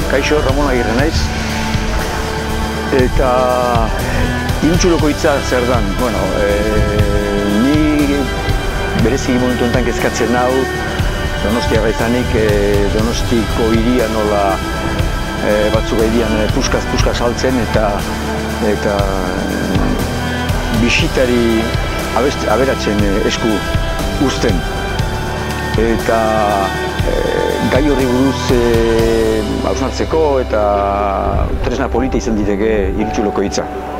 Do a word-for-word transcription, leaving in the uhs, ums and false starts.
Kaixo, Ramon Agirre naiz. Eta Iruntzuloko hitza zer dan? Bueno, e, ni bereziki momentu enten kezkatzen nau, Donostiarra izanik, e, Donostiko hiria nola e, batzuk gaidian e, puskaz-puskaz saltzen eta eta bisitari abest, aberatzen e, esku uzten. Eta e, gai horri buruz hausnartzeko eta tresna polita izan diteke Iruntzuloko hitza.